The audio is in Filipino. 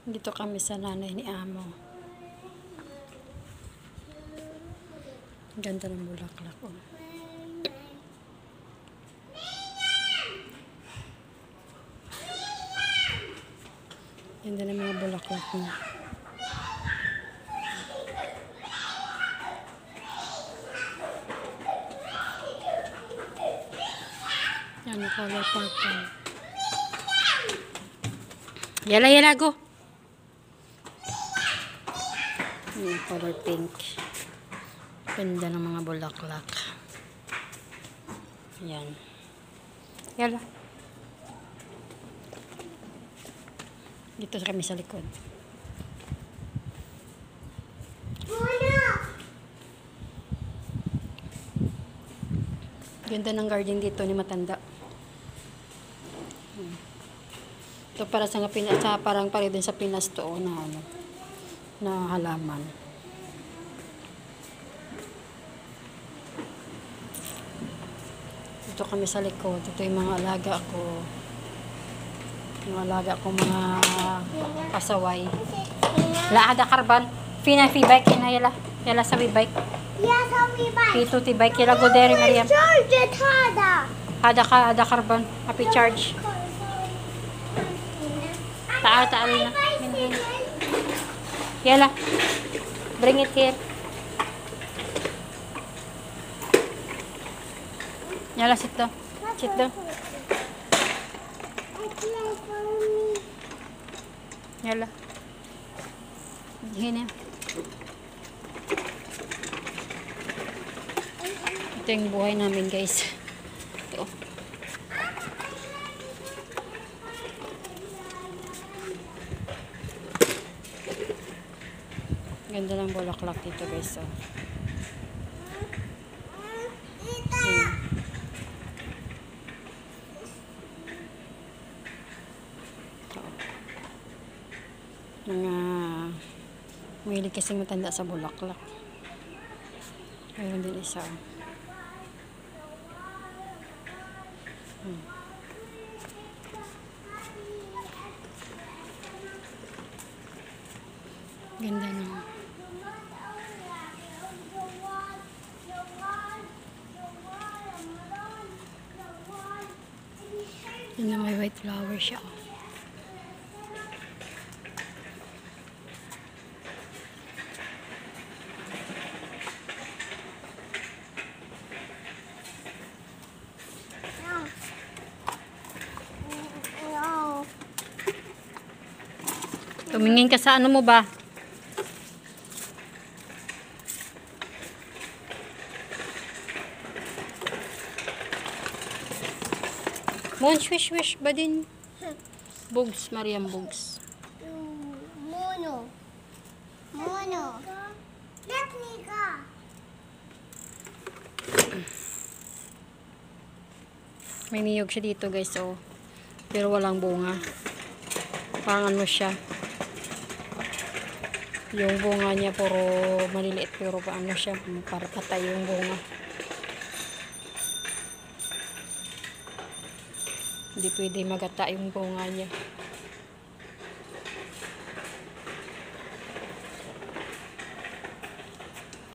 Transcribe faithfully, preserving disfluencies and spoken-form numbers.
Dito kami sa nanay ni Amo. Ganda ng bulaklak. Oh. Ganda ng mga bulaklak niya. Yan yung color purple. Yala, yala, go! Yan yung color pink. Ganda ng mga bulaklak. Yan. Yala. Dito kami sa likod. Ganda ng garden dito ni Matanda. Ito para sa Pinas, sa parang pare din sa Pinas to na ano, na halaman. Dito kami sa likod. Ito yung mga alaga ko. Yung alaga ko mga pasaway. Laada karban. Fina fi bike ina yala. Yala sa bike. Yes, I'll be back. Pito ti bike yala go dere Mariam. Charge it, Hada. Ada ka ada karban. Happy charge. Taal taal na. Yala. Bring it here. Yala, sit down. Sit down. Yala. Hina. Ito yung buhay namin, guys. Ito. Ganda ng bulaklak dito, guys. Oh. Mga mahilig kasi Matanda sa bulaklak. Mayroon din isa. Hmm. Ganda na. Yun na may white flower siya. Tumingin ka sa ano mo ba? Mon, swish, swish ba din? Bugs, Mariam Bugs. Mono. Mono. Let me go. May niyog siya dito, guys, oh. Pero walang bunga. Parang ano siya. Yung bunga niya puro maliliit pero paano siya para patay yung bunga. Hindi pwede magata yung bunga niya.